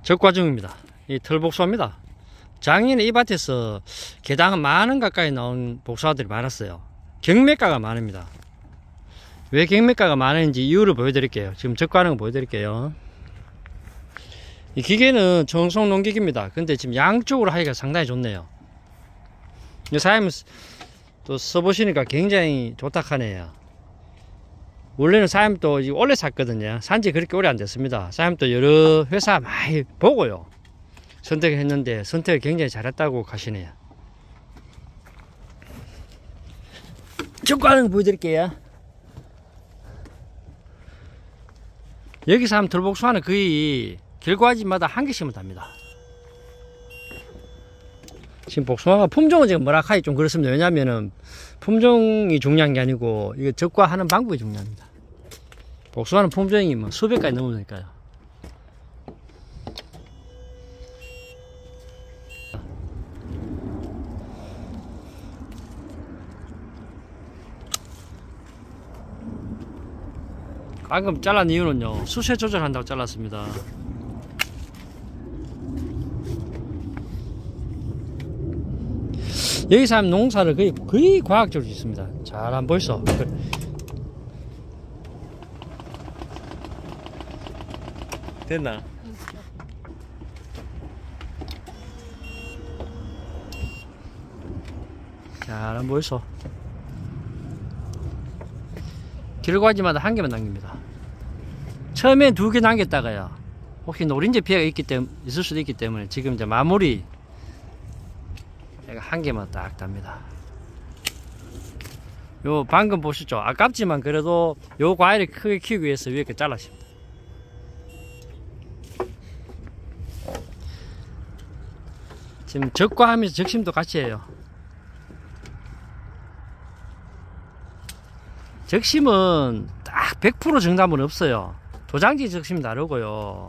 적과중입니다. 이 털복숭아입니다. 작년에 이 밭에서 개당 10,000원 가까이 나온 복숭아들이 많았어요. 경매가가 많습니다. 왜 경매가가 많은지 이유를 보여드릴게요. 지금 적과하는 거 보여드릴게요. 이 기계는 청송 농기기입니다. 근데 지금 양쪽으로 하기가 상당히 좋네요. 사장님 또 써보시니까 굉장히 좋다 하네요. 원래는 사장님도 원래 샀거든요. 산지 그렇게 오래 안 됐습니다. 사장님도 여러 회사 많이 보고요 선택을 했는데 선택을 굉장히 잘했다고 하시네요. 적과하는 거 보여드릴게요. 여기서 하면 털복숭아는 거의 결과지마다 한 개씩만 답니다. 지금 복숭아가 품종은 지금 뭐라 하기 좀 그렇습니다. 왜냐면은 품종이 중요한 게 아니고 이거 적과하는 방법이 중요합니다. 복숭아는 품종이 뭐 수백 가지 넘으니까요. 방금 잘란 이유는요, 수세 조절한다고 잘랐습니다. 여기서 하면 농사를 거의 과학적으로 짓습니다. 잘 안 보이소? 됐나? 잘 안 보이소? 결과지마다 한 개만 남깁니다. 처음엔 2개 남겼다가요, 혹시 노린재 피해가 있을 수도 있기 때문에 지금 이제 마무리 한 개만 딱 답니다. 요 방금 보셨죠? 아깝지만 그래도 요 과일을 크게 키우기 위해서 위에 거 잘랐습니다. 지금 적과하면서 적심도 같이 해요. 적심은 딱 100% 정답은 없어요. 도장지 적심 다르고요,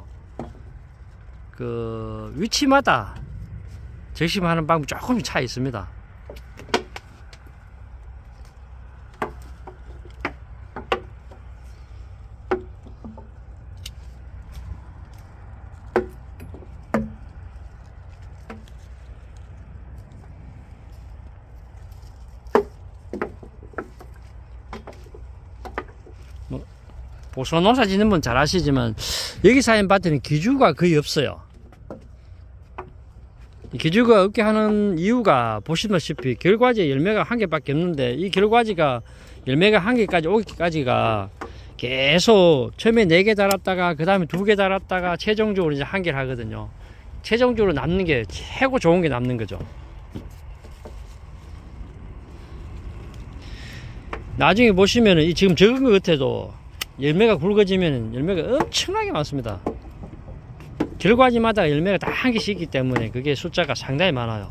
그 위치마다 적심하는 방법이 조금씩 차이 있습니다. 복숭아 농사 짓는 분 잘 아시지만 여기 사인 밭에는 기주가 거의 없어요. 기주가 없게 하는 이유가 보시다시피 결과지에 열매가 1개밖에 없는데, 이 결과지가 열매가 1개까지 오기까지가 계속 처음에 4개 달았다가 그 다음에 2개 달았다가 최종적으로 이제 1개를 하거든요. 최종적으로 남는 게 최고 좋은 게 남는 거죠. 나중에 보시면은 이 지금 적은 것 같아도 열매가 굵어지면 열매가 엄청나게 많습니다. 결과지마다 열매가 다 1개씩 있기 때문에 그게 숫자가 상당히 많아요.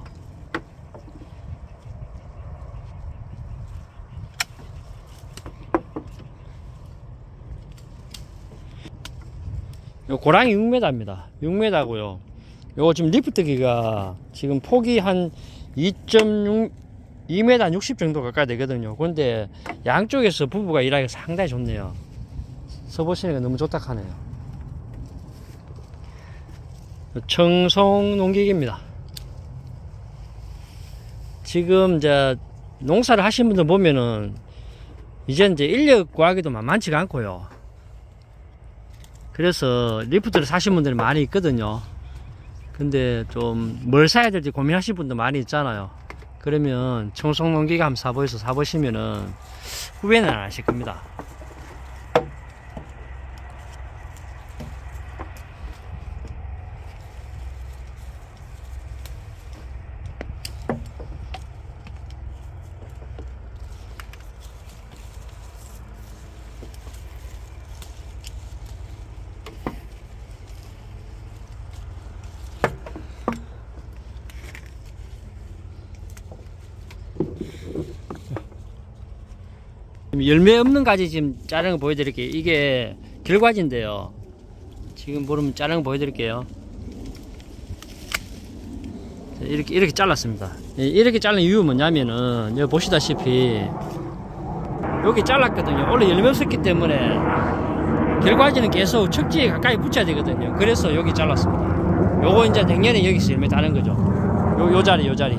요 고랑이 6m입니다. 6m고요. 요거 지금 리프트기가 지금 폭이 한 2.6 2m 60 정도 가까이 되거든요. 그런데 양쪽에서 부부가 일하기가 상당히 좋네요. 써보시니까 너무 좋다 하네요. 청송 농기계입니다. 지금 이제 농사를 하신 분들 보면은 이제 인력 구하기도 만만치가 않고요. 그래서 리프트를 사신 분들이 많이 있거든요. 근데 좀 뭘 사야 될지 고민하신 분들 많이 있잖아요. 그러면 청송 농기계 한번 사보시면은 후회는 안 하실 겁니다. 열매 없는 가지 지금 자른 거 보여드릴게요. 이게 결과지인데요. 지금 보면 자른 거 보여드릴게요. 이렇게 잘랐습니다. 이렇게 자른 이유 뭐냐면은 여기 보시다시피 여기 잘랐거든요. 원래 열매 없었기 때문에 결과지는 계속 척지에 가까이 붙여야 되거든요. 그래서 여기 잘랐습니다. 요거 이제 내년에 여기서 열매 따는 거죠. 요 자리, 요 자리.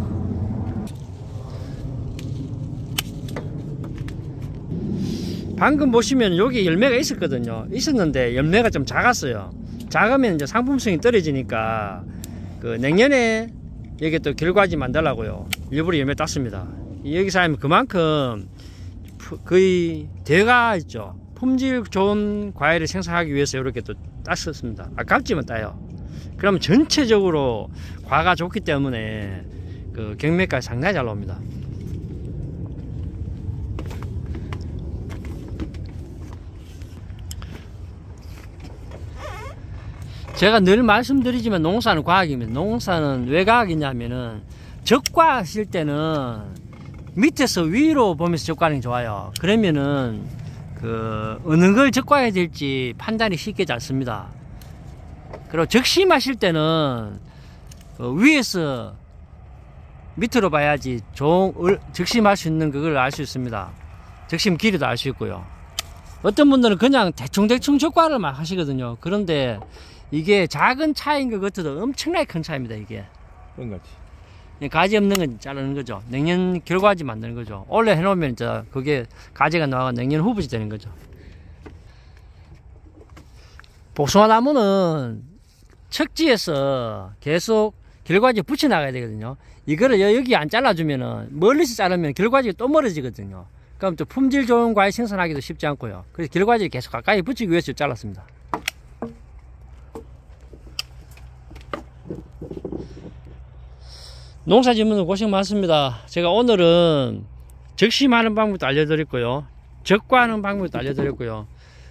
방금 보시면 여기 열매가 있었거든요. 있었는데 열매가 좀 작았어요. 작으면 이제 상품성이 떨어지니까 그 내년에 여기 또 결과지 만들라고요. 일부러 열매 땄습니다. 여기서 하면 그만큼 거의 대가 있죠. 품질 좋은 과일을 생산하기 위해서 이렇게 또 땄었습니다. 아깝지만 따요. 그러면 전체적으로 과가 좋기 때문에 그 경매가 상당히 잘 나옵니다. 제가 늘 말씀드리지만 농사는 과학입니다. 농사는 왜 과학이냐면은 적과하실 때는 밑에서 위로 보면서 적과하는 게 좋아요. 그러면은 그 어느 걸 적과해야 될지 판단이 쉽게 잘 씁니다. 그리고 적심하실 때는 그 위에서 밑으로 봐야지 적심할 수 있는 그걸 알 수 있습니다. 적심 길이도 알 수 있고요. 어떤 분들은 그냥 대충 적과를 막 하시거든요. 그런데 이게 작은 차이인 것 같아도 엄청나게 큰 차이입니다. 이게 그런 거지. 가지 없는 건 자르는 거죠. 내년 결과지 만드는 거죠. 올해 해놓으면 이제 그게 가지가 나와가 내년 후부지 되는 거죠. 복숭아 나무는 척지에서 계속 결과지 붙여 나가야 되거든요. 이거를 여기 안 잘라주면은 멀리서 자르면 결과지가 또 멀어지거든요. 그럼 또 품질 좋은 과일 생산하기도 쉽지 않고요. 그래서 결과지를 계속 가까이 붙이기 위해서 잘랐습니다. 농사 짓는 고생 많습니다. 제가 오늘은 적심하는 방법도 알려드렸고요. 적과하는 방법도 알려드렸고요.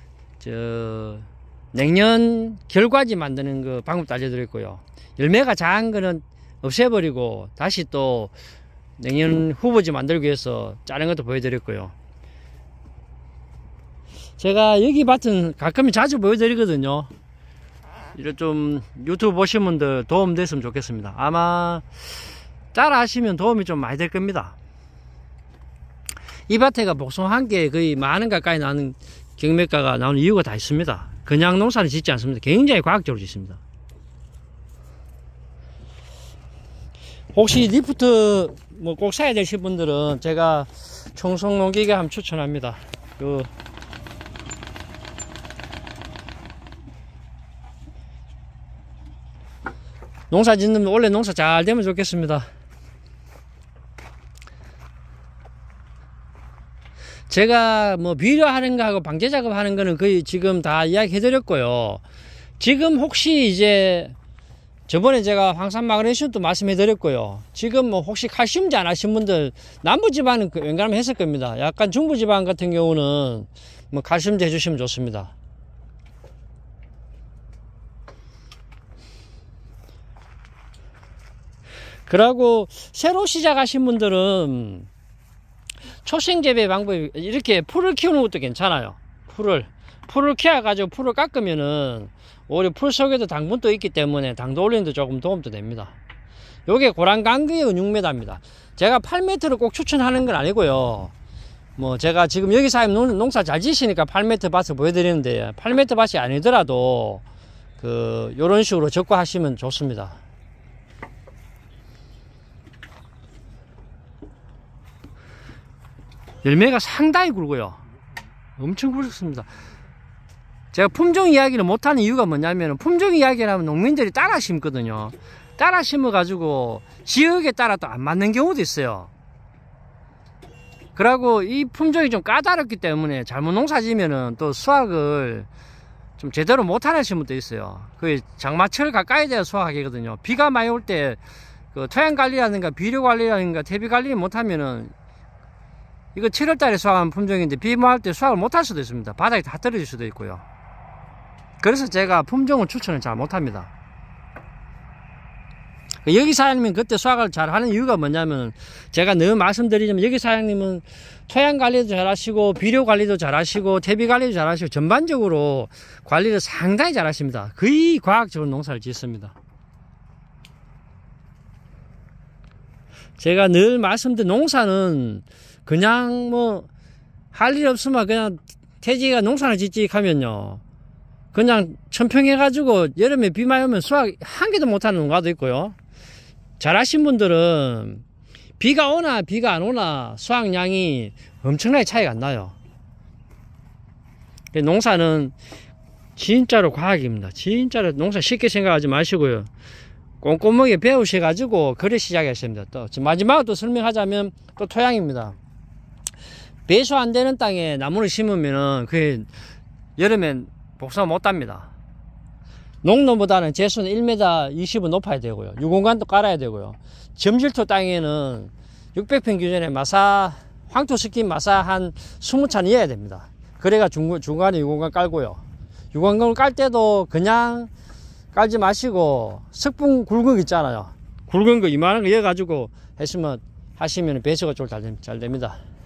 냉년 결과지 만드는 그 방법도 알려드렸고요. 열매가 작은 거는 없애버리고 다시 또 냉년 후보지 만들기 위해서 자른 것도 보여드렸고요. 제가 여기 밭은 가끔 자주 보여드리거든요. 이런 좀 유튜브 보신 분들 도움 됐으면 좋겠습니다. 아마 따라 하시면 도움이 좀 많이 될 겁니다. 이 밭에가 복숭아 한 개에 거의 만원 가까이 나는 경매가가 나오는 이유가 다 있습니다. 그냥 농사는 짓지 않습니다. 굉장히 과학적으로 짓습니다. 혹시 리프트 뭐 꼭 사야 되실 분들은 제가 청송 농기계 한번 추천합니다. 농사 짓는 원래 농사 잘 되면 좋겠습니다. 제가 뭐 비료하는 거하고 방제 작업하는 거는 거의 지금 다 이야기 해드렸고요. 지금 혹시 이제 저번에 제가 황산 마그네슘도 말씀해 드렸고요. 지금 뭐 혹시 칼슘제 안 하신 분들 남부지방은 웬간하면 했을 겁니다. 약간 중부지방 같은 경우는 뭐 칼슘제 해주시면 좋습니다. 그리고 새로 시작하신 분들은 초생 재배 방법이 이렇게 풀을 키우는 것도 괜찮아요. 풀을 키워가지고 풀을 깎으면은 오히려 풀 속에도 당분도 있기 때문에 당도 올리는데 조금 도움도 됩니다. 요게 고란강기의 6m입니다. 제가 8m를 꼭 추천하는 건 아니고요. 뭐 제가 지금 여기 사장님 농사 잘 지시니까 8m 밭을 보여드리는데 8m 밭이 아니더라도 요런 식으로 적과하시면 좋습니다. 열매가 상당히 굵어요. 엄청 굵습니다. 제가 품종 이야기를 못하는 이유가 뭐냐면 품종 이야기를 하면 농민들이 따라 심거든요. 따라 심어 가지고 지역에 따라 또 안 맞는 경우도 있어요. 그리고 이 품종이 좀 까다롭기 때문에 잘못 농사 지면은 또 수확을 좀 제대로 못하는 분도 있어요. 그 장마철 가까이 돼야 수확하거든요. 비가 많이 올 때 그 토양 관리라든가 비료 관리라든가 퇴비 관리 못하면은 이거 7월달에 수확한 품종인데 비 많을 때 수확을 못할 수도 있습니다. 바닥이 다 떨어질 수도 있고요. 그래서 제가 품종을 추천을 잘 못합니다. 여기 사장님은 그때 수확을 잘 하는 이유가 뭐냐면 제가 늘 말씀드리지만 여기 사장님은 토양 관리도 잘 하시고 비료 관리도 잘 하시고 퇴비 관리도 잘 하시고 전반적으로 관리를 상당히 잘 하십니다. 거의 과학적으로 농사를 짓습니다. 제가 늘 말씀드린 농사는 그냥 뭐 할 일 없으면 그냥 태지가 농사를 짓지 하면요 그냥 천평해가지고 여름에 비 많이 오면 수확 한 개도 못하는 농가도 있고요. 잘하신 분들은 비가 오나 비가 안 오나 수확량이 엄청나게 차이가 안 나요. 농사는 진짜로 과학입니다. 진짜로 농사 쉽게 생각하지 마시고요. 꼼꼼하게 배우셔가지고 그래 시작하셔야 됩니다. 또 마지막으로 또 설명하자면 또 토양입니다. 배수 안 되는 땅에 나무를 심으면은 그게 여름엔 복사 못 합니다. 농로보다는 제수는 1m 20은 높아야 되고요. 유공간도 깔아야 되고요. 점질토 땅에는 600평 기준에 마사, 황토 스킨 마사 한 20찬 이어야 됩니다. 그래가 중간에 유공간 깔고요. 유공간을 깔 때도 그냥 깔지 마시고 석분 굵은 거 있잖아요. 굵은 거 이만한 거 이어가지고 하시면 배수가 좀 잘 됩니다.